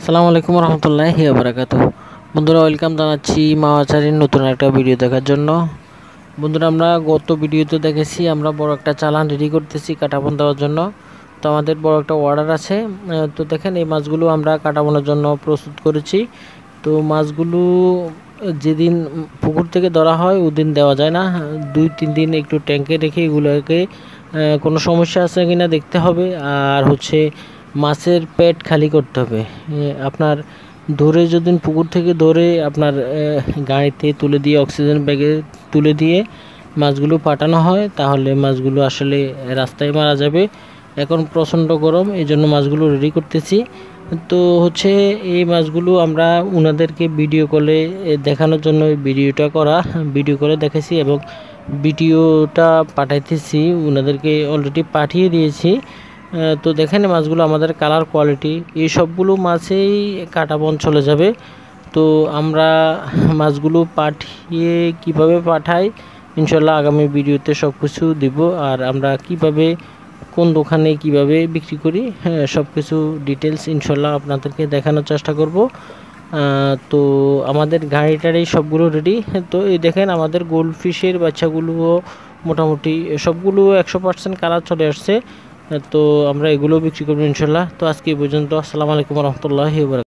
আসসালামু আলাইকুম রহমতুল্লাহি ওয়া বারাকাতুহু। বন্ধুরা, ওয়েলকাম জানাচ্ছি মাওয়াচারির নতুন একটা ভিডিও দেখার জন্য। বন্ধুরা, আমরা গত ভিডিওতে দেখেছি আমরা বড় একটা চালান রেডি করতেছি কাটাবন দেওয়ার জন্য। তো আমাদের বড় একটা অর্ডার আছে। তো দেখেন, এই মাছগুলো আমরা কাটাবনের জন্য প্রস্তুত করেছি। তো মাছগুলো যেদিন পুকুর থেকে ধরা হয় ওদিন দেওয়া যায় না, 2-3 দিন একটু ট্যাঙ্কে রেখে এগুলোকে কোনো সমস্যা আছে কিনা দেখতে হবে। আর হচ্ছে মাছের পেট খালি করতে হবে। আপনার ধরে যদি পুকুর থেকে ধরে আপনার গাড়িতে তুলে দিয়ে অক্সিজেন ব্যাগে তুলে দিয়ে মাছগুলো পাঠানো হয়, তাহলে মাছগুলো আসলে রাস্তায় মারা যাবে। এখন প্রচণ্ড গরম, এই জন্য মাছগুলো রেডি করতেছি। তো হচ্ছে এই মাছগুলো আমরা ওনাদেরকে ভিডিও কলে দেখানোর জন্য ভিডিও করে দেখেছি এবং ভিডিওটা পাঠাইতেছি, ওনাদেরকে অলরেডি পাঠিয়ে দিয়েছি। তো দেখেন, মাছগুলো আমাদের কালার কোয়ালিটি এই সবগুলো মাছেই কাটাবন চলে যাবে। তো আমরা মাছগুলো পাঠিয়ে কিভাবে পাঠাই ইনশাল্লাহ আগামী ভিডিওতে সব কিছু দিব। আর আমরা কিভাবে কোন দোকানে কিভাবে বিক্রি করি, হ্যাঁ, সব কিছু ডিটেলস ইনশাল্লাহ আপনাদেরকে দেখানোর চেষ্টা করব। তো আমাদের গাড়িটারই সবগুলো রেডি। তো এই দেখেন, আমাদের গোল্ড ফিশের বাচ্চাগুলোও মোটামুটি সবগুলো 100% কালার চলে আসছে। তো আমরা এগুলো বিক্রি করবো ইনশাল্লাহ। তো আজকে এই পর্যন্ত। আসসালামু আলাইকুম রহমতুল্লাহি ওয়া বারাকাতুহু।